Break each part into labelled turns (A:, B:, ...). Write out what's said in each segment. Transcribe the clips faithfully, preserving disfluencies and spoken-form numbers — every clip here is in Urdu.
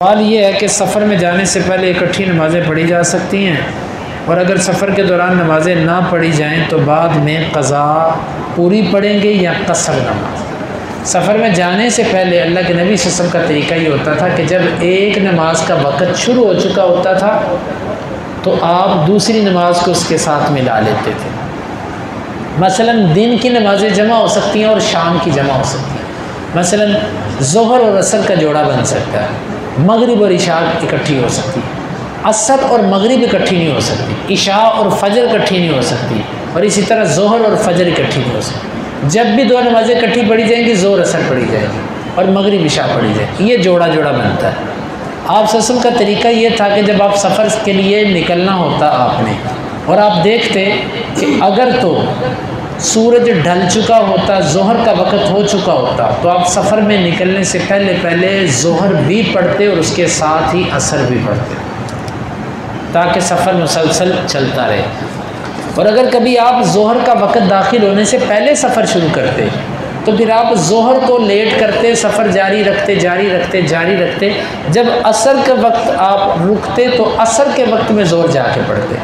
A: سوال یہ ہے کہ سفر میں جانے سے پہلے اکٹھی نمازیں پڑھی جا سکتی ہیں، اور اگر سفر کے دوران نمازیں نہ پڑھی جائیں تو بعد میں قضا پوری پڑھیں گے یا قصر نماز؟ سفر میں جانے سے پہلے اللہ کے نبی صلی اللہ علیہ وسلم کا طریقہ یہ ہوتا تھا کہ جب ایک نماز کا وقت شروع ہو چکا ہوتا تھا تو آپ دوسری نماز کو اس کے ساتھ ملا لیتے تھے۔ مثلا دن کی نمازیں جمع ہو سکتی ہیں اور شام کی جمع ہو سکتی ہیں۔ مثلا ظہر اور عصر کا جوڑا بن سکتا ہے، مغرب اور عشاء اکٹھی ہو سکتی ہے، عصر اور مغرب اکٹھی نہیں ہو سکتی، عشاء اور فجر اکٹھی نہیں ہو سکتی، اور اسی طرح ظہر اور فجر اکٹھی نہیں ہو سکتی۔ جب بھی دو نمازیں اکٹھی پڑھی جائیں گی ظہر عصر پڑھی جائے گی اور مغرب عشاء پڑھی جائے گی، یہ جوڑا جوڑا بنتا ہے۔ آپ صلی اللہ علیہ وسلم کا طریقہ یہ تھا کہ جب آپ سفر کے لیے نکلنا ہوتا آپ نے، اور آپ دیکھتے کہ اگر تو سورج ڈھل چکا ہوتا، ظہر کا وقت ہو چکا ہوتا، تو آپ سفر میں نکلنے سے پہلے پہلے ظہر بھی پڑھتے اور اس کے ساتھ ہی عصر بھی پڑھتے، تاکہ سفر مسلسل چلتا رہے۔ اور اگر کبھی آپ ظہر کا وقت داخل ہونے سے پہلے سفر شروع کرتے تو پھر آپ ظہر کو لیٹ کرتے، سفر جاری رکھتے جاری رکھتے جاری رکھتے جب عصر کے وقت آپ رکتے تو عصر کے وقت میں ظہر جا کے پڑھتے۔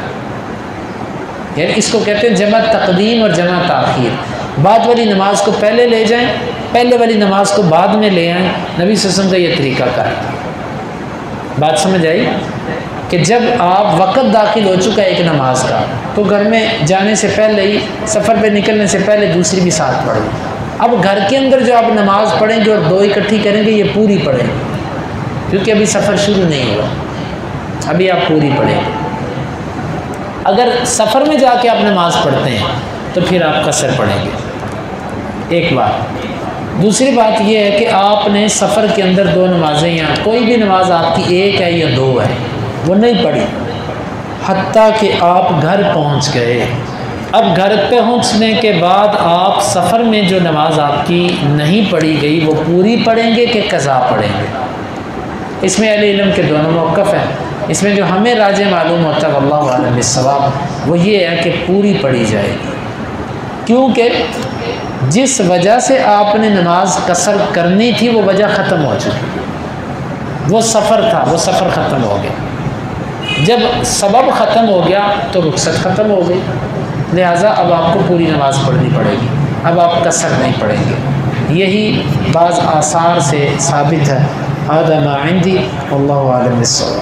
A: یعنی اس کو کہتے ہیں جمع تقدیم اور جمع تاخیر، بعد والی نماز کو پہلے لے جائیں، پہلے والی نماز کو بعد میں لے آئیں۔ نبی صلی اللہ علیہ وسلم کا یہ طریقہ کار تھا۔ بات سمجھ آئی کہ جب آپ وقت داخل ہو چکا ہے ایک نماز کا تو گھر میں جانے سے پہلے ہی، سفر پہ نکلنے سے پہلے دوسری بھی ساتھ پڑھ لیں۔ اب گھر کے اندر جو آپ نماز پڑھیں گے اور دو اکٹھی کریں گے یہ پوری پڑھیں گے، کیونکہ ابھی سفر شروع نہیں ہوا، ابھی آپ پوری پڑھیں گے۔ اگر سفر میں جا کے آپ نماز پڑھتے ہیں تو پھر آپ قصر پڑھیں گے، ایک بات۔ دوسری بات یہ ہے کہ آپ نے سفر کے اندر دو نمازیں یا کوئی بھی نماز آپ کی ایک ہے یا دو ہے وہ نہیں پڑھی، حتیٰ کہ آپ گھر پہنچ گئے۔ اب گھر پہنچنے کے بعد آپ سفر میں جو نماز آپ کی نہیں پڑھی گئی وہ پوری پڑھیں گے کہ قضا پڑھیں گے؟ اس میں اہل علم کے دونوں موقف ہیں۔ اس میں جو ہمیں راجح معلوم ہوتا ہے واللہ اعلم بالصواب وہ یہ ہے کہ پوری پڑھی جائے گی، کیونکہ جس وجہ سے آپ نے نماز قصر کرنی تھی وہ وجہ ختم ہو چکی، وہ سفر تھا، وہ سفر ختم ہو گیا۔ جب سبب ختم ہو گیا تو رخصت ختم ہو گئی، لہٰذا اب آپ کو پوری نماز پڑھنی پڑے گی، اب آپ قصر نہیں پڑھیں گے۔ یہی بعض آثار سے ثابت ہے۔ هذا ما عندي والله اعلم بالصواب۔